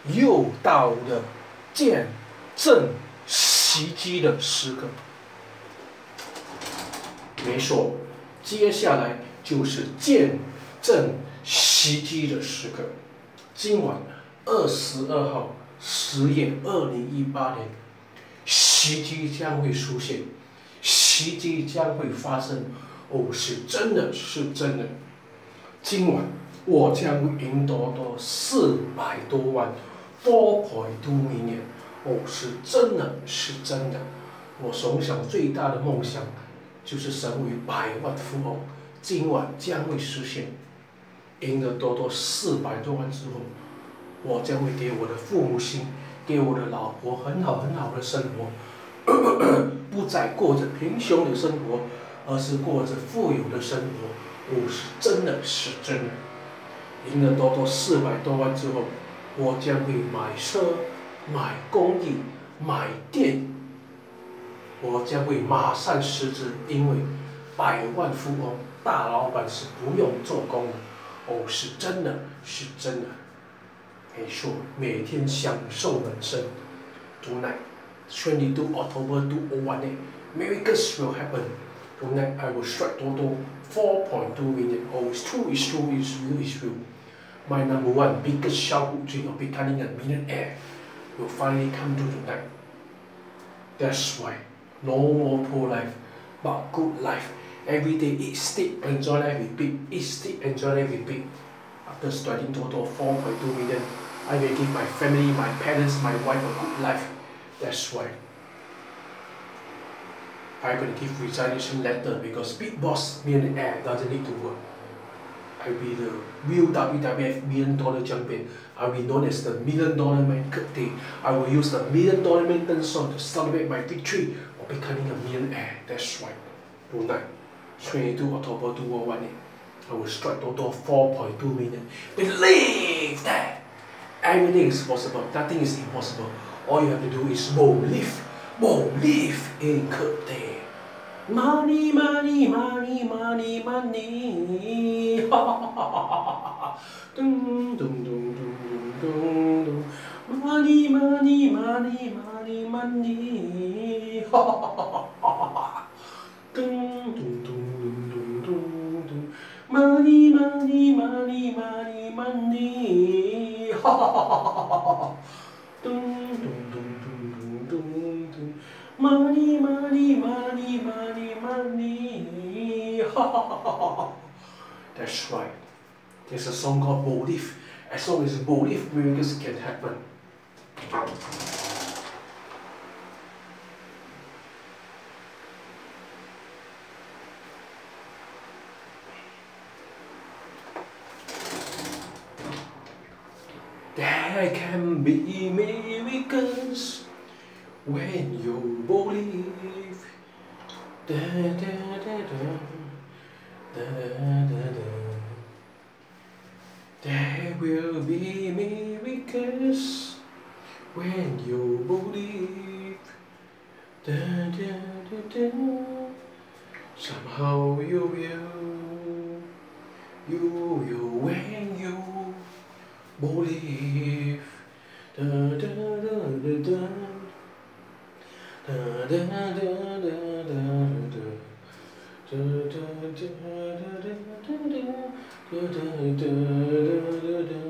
又到了见证奇迹的时刻。没错，接下来就是见证奇迹的时刻。今晚22号10月，2018年，奇迹将会出现，奇迹将会发生。哦，是真的，是真的。今晚我将会赢得400多万，4.2 million。哦，是真的，是真的。我从小最大的梦想就是成为100万富翁，今晚将会实现。赢得400多万之后，我将会给我的父母亲，给我的老婆很好的生活，不再过着贫穷的生活，而是过着富有的生活。哦，是真的，是真的。赢得400多万之后，我将会买车、买公寓、买店。我将会马上辞职，因为100万富翁大老板是不用做工的。哦，是真的，是真的。没错，每天享受人生。Tonight, 22 October 2018, miracles will happen. Tonight I will strike Toto 4.2 million. Oh, it's true, it's true, it's real, it's real. My number one biggest childhood dream of becoming a millionaire will finally come true tonight. That's why no more poor life, but good life. Every day eat, sleep, enjoy life, repeat. Eat, sleep, enjoy life, repeat. After striking Toto 4.2 million, I will give my family, my parents, my wife a good life. That's why I'm going to give resignation letter, because Big Boss Millionaire doesn't need to work. I will be the real WWF $1 million champion. I will be known as the $1 million man Kurt. I will use the $1 million man theme song to celebrate my victory of becoming a millionaire. That's right. Tonight, 22 October 2018, I will strike Toto 4.2 million. Believe that everything is possible. Nothing is impossible. All you have to do is believe. Believe in Kurt. Money, money, money, money, money. Dum, dum, dum, dum, dum, dum. Money, money, money, money, money. Dum, dum, dum, dum, dum, dum. Money, money, money, money, money. Dum, dum, dum, dum, dum, dum. Money, money, money, money, money. That's right. There's a song called Believe. As long as you believe, miracles can happen. There can be miracles when you believe. Da, da, da, da. Da, da, da. There will be miracles when you believe. Da, da, da, da. Somehow you will when you believe. Da, da, da, da, da. Da, da, da, da, da, da. Da, da, da, da, da, da.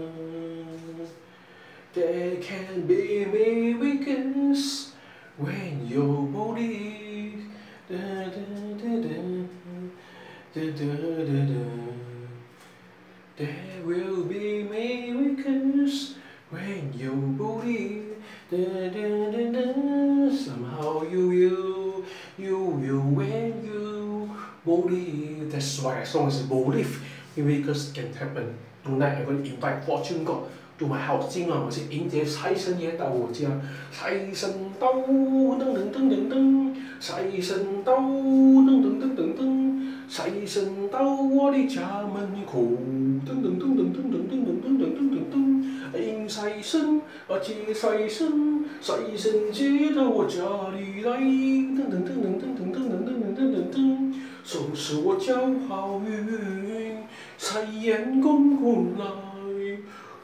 There can be miracles when you believe. Da, da, da, da. Da, da, da, da. There will be miracles when you believe. Da, da, da, da. Somehow you will when you believe. That's why as long as you believe, miracles can happen. Tonight I'm going to invite Fortune God to my house. 今晚我是迎接财神爷到我家，财神到，噔噔噔噔噔，财神到，噔噔噔噔噔，财神到我的家门口，噔噔噔噔噔噔噔噔噔噔噔噔。迎财神，接财神，财神接到我家里来，噔噔噔噔噔噔噔噔噔噔噔噔，收拾我交好运，财源滚滚来。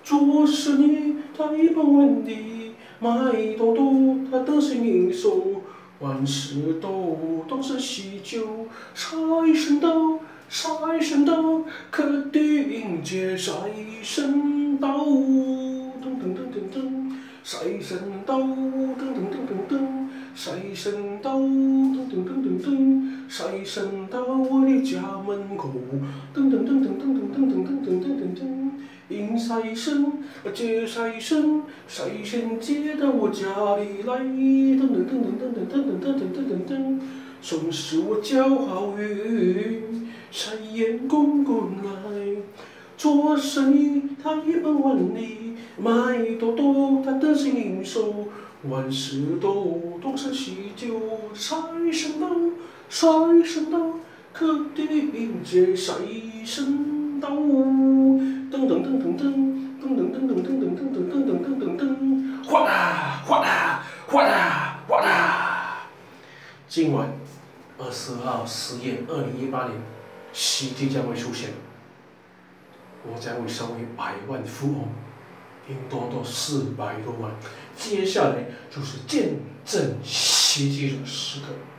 做生意他一本万利，买多多他得心应手，万事都是喜酒。财神到，财神到，客地迎接财神到，噔噔噔噔噔，财神到，噔噔噔噔噔，财神到，噔噔噔噔噔，财神到我的家门口，噔噔噔噔噔噔噔噔噔噔噔噔。迎财神，接财神，财神接到我家里来，噔噔噔噔噔噔噔噔噔噔噔，总是我交好运，财源滚滚来。做生意他一本万利，买多多他得心应手，万事都是喜酒。财神到，财神到，客地迎接财神到。噔噔噔噔噔，噔噔噔噔噔噔噔噔噔噔噔噔，哗啦哗啦哗啦哗啦！今晚22号10月2018年，奇迹将会出现。我将会成为百万富翁，拼多多400多万。接下来就是见证奇迹的时刻。